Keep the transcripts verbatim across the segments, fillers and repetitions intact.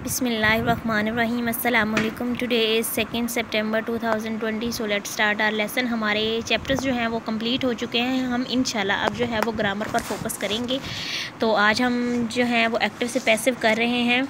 बिस्मिल्लाहिर्रहमानिर्रहीम अस्सलाम वालेकुम। Today is second September two thousand twenty. So let's start our lesson. हमारे चैप्टर्स जो हैं वो कंप्लीट हो चुके हैं। हम इंशाल्लाह अब जो है वो ग्रामर पर फोकस करेंगे। तो आज हम जो हैं वो एक्टिव से पैसिव कर रहे हैं।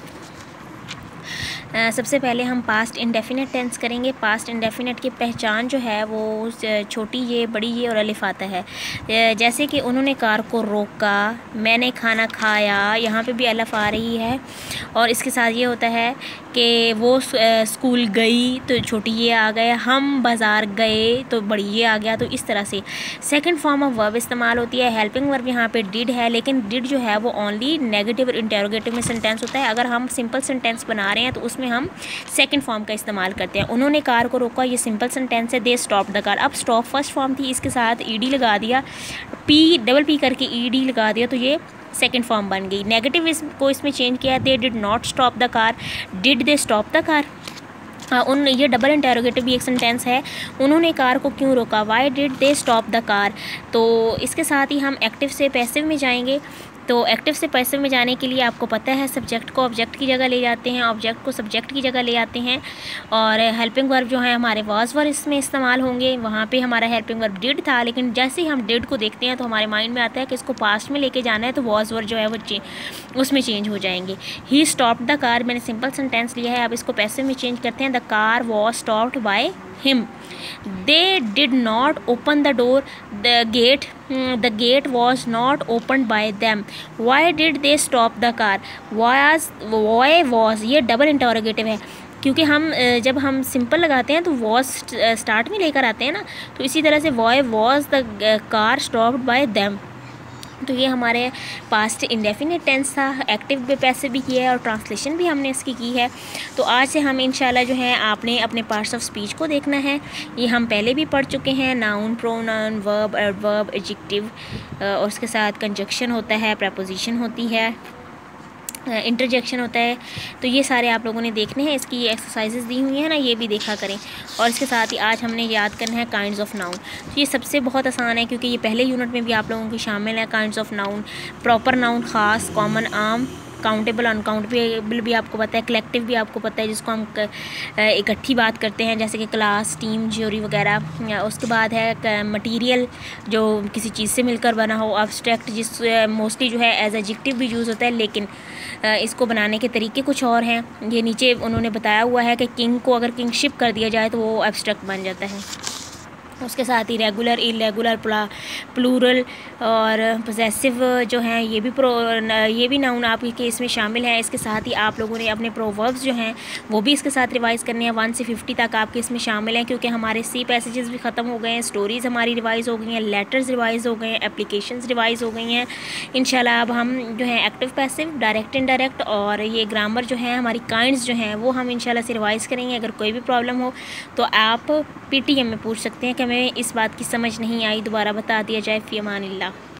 Uh, सबसे पहले हम पास्ट इंडेफिनिट टेंस करेंगे। पास्ट इंडेफिनिट की पहचान जो है वो छोटी ये, बड़ी ये और अलिफ आता है। uh, जैसे कि उन्होंने कार को रोका, मैंने खाना खाया, यहाँ पे भी अलिफ आ रही है। और इसके साथ ये होता है कि वो स्कूल गई तो छोटी ये आ गया, हम बाज़ार गए तो बड़ी ये आ गया। तो इस तरह से सेकंड फॉर्म ऑफ वर्ब इस्तेमाल होती है। हेल्पिंग वर्ब यहाँ पे डिड है, लेकिन डिड जो है वो ओनली नेगेटिव और इंटेरोगेटिव में सेंटेंस होता है। अगर हम सिंपल सेंटेंस बना रहे हैं तो उसमें हम सेकंड फॉर्म का इस्तेमाल करते हैं। उन्होंने कार को रोका, ये सिंपल सेंटेंस है। दे स्टॉप द कार, अब स्टॉप फर्स्ट फॉर्म थी, इसके साथ ईडी लगा दिया, पी डबल पी करके ईडी लगा दिया, तो ये सेकेंड फॉर्म बन गई। नेगेटिव इस को इसमें चेंज किया, they did not stop the car, did they stop the car. उन ये डबल इंटेरोगेटिव भी एक सेंटेंस है। उन्होंने कार को क्यों रोका, why did they stop the car. तो इसके साथ ही हम एक्टिव से पैसिव में जाएंगे। तो एक्टिव से पैसिव में जाने के लिए आपको पता है सब्जेक्ट को ऑब्जेक्ट की जगह ले जाते हैं, ऑब्जेक्ट को सब्जेक्ट की जगह ले आते हैं। और हेल्पिंग वर्ब जो है हमारे वाज वर इसमें इस्तेमाल होंगे। वहाँ पे हमारा हेल्पिंग वर्ब डिड था, लेकिन जैसे ही हम डिड को देखते हैं तो हमारे माइंड में आता है कि इसको पास्ट में लेके जाना है, तो वाज वर जो है वो चे, उसमें चेंज हो जाएंगे। ही स्टॉप्ड द कार, मैंने सिंपल सेंटेंस लिया है, अब इसको पैसिव में चेंज करते हैं। The car was stopped by him. They did not open the door, the gate the gate was not opened by them. Why did they stop the car? was why was ये double interrogative है, क्योंकि हम जब हम simple लगाते हैं तो was start में लेकर आते हैं ना, तो इसी तरह से why was the car stopped by them. तो ये हमारे पास्ट इंडेफिनिट टेंस था। एक्टिव भी पैसिव भी किया है और ट्रांसलेशन भी हमने इसकी की है। तो आज से हम इंशाल्लाह जो है आपने अपने पार्ट्स ऑफ स्पीच को देखना है। ये हम पहले भी पढ़ चुके हैं, noun, pronoun, verb, adverb, adjective, और उसके साथ कंजक्शन होता है, प्रपोजिशन होती है, इंटरजेक्शन होता है। तो ये सारे आप लोगों ने देखने हैं। इसकी एक्सरसाइजेज दी हुई हैं ना, ये भी देखा करें। और इसके साथ ही आज हमने याद करना है काइंड्स ऑफ नाउन। तो ये सबसे बहुत आसान है, क्योंकि ये पहले यूनिट में भी आप लोगों की शामिल है। Kinds of noun, proper noun, ख़ास, कॉमन, आम, काउंटेबल, अनकाउंटेबल भी आपको पता है, कलेक्टिव भी आपको पता है, जिसको हम इकट्ठी बात करते हैं, जैसे कि क्लास, टीम, ज्यूरी वगैरह। उसके बाद है मटेरियल, जो किसी चीज़ से मिलकर बना हो। एब्स्ट्रैक्ट, जिस मोस्टली जो है एज एडजेक्टिव भी यूज़ होता है, लेकिन इसको बनाने के तरीके कुछ और हैं। ये नीचे उन्होंने बताया हुआ है कि किंग को अगर किंगशिप कर दिया जाए तो वो एब्स्ट्रैक्ट बन जाता है। उसके साथ ही रेगुलर, इरेगुलर, प्लूरल और पोजेसिव जो हैं ये भी प्रो ये भी नाउन आपके केस में शामिल है। इसके साथ ही आप लोगों ने अपने प्रोवर्ब्स जो हैं वो भी इसके साथ रिवाइज़ करने हैं। वन से फिफ्टी तक आपके इसमें शामिल हैं, क्योंकि हमारे सी पैसेजेस भी ख़त्म हो गए हैं, स्टोरीज़ हमारी रिवाइज़ हो गई हैं, लेटर्स रिवाइज़ हो गए हैं, एप्लीकेशंस रिवाइज़ हो गई हैं। इंशाल्लाह अब हम जो है एक्टिव, पैसिव, डायरेक्ट, इनडायरेक्ट और ये ग्रामर जो है हमारी काइंड्स जो हैं वो हम इंशाल्लाह से रिवाइज़ करेंगे। अगर कोई भी प्रॉब्लम हो तो आप पी टी एम में पूछ सकते हैं कि हमें इस बात की समझ नहीं आई, दोबारा बता दिया जाए। फ़ी अमानिल्लाह।